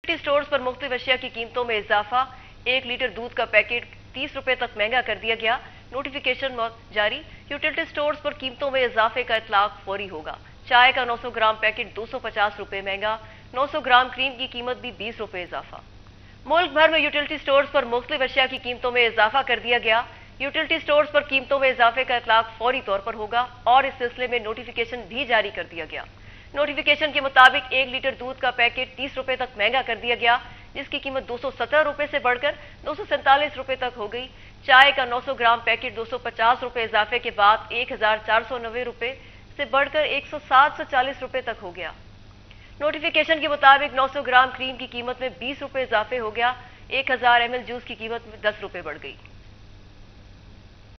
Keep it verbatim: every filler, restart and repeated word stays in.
Stores पर मुख्तलिफ अशिया की कीमतों में इजाफा। एक लीटर दूध का पैकेट तीस रुपए तक महंगा कर दिया गया। नोटिफिकेशन जारी। यूटिलिटी स्टोर्स पर कीमतों में इजाफे का इतलाक फौरी होगा। चाय का नौ सौ ग्राम पैकेट दो सौ पचास रुपए महंगा। नौ सौ ग्राम क्रीम की कीमत भी बीस रुपए इजाफा। मुल्क भर में यूटिलिटी स्टोर्स पर मुख्तलिफ अशिया की कीमतों में इजाफा कर दिया गया। यूटिलिटी स्टोर्स पर कीमतों में इजाफे का इतलाक फौरी तौर पर होगा और इस सिलसिले में नोटिफिकेशन भी जारी कर दिया गया। नोटिफिकेशन के मुताबिक एक लीटर दूध का पैकेट तीस रुपए तक महंगा कर दिया गया, जिसकी कीमत दो सौ सत्रह रुपए से बढ़कर दो सौ सैंतालीस रुपए तक हो गई। चाय का नौ सौ ग्राम पैकेट दो सौ पचास रुपए इजाफे के बाद एक हजार चार सौ नब्बे रुपए से बढ़कर एक सौ सात सौ चालीस रुपए तक हो गया। नोटिफिकेशन के मुताबिक नौ सौ ग्राम क्रीम की कीमत में बीस रुपए इजाफे हो गया। एक हजार एम एल जूस की कीमत में दस रुपए बढ़ गई।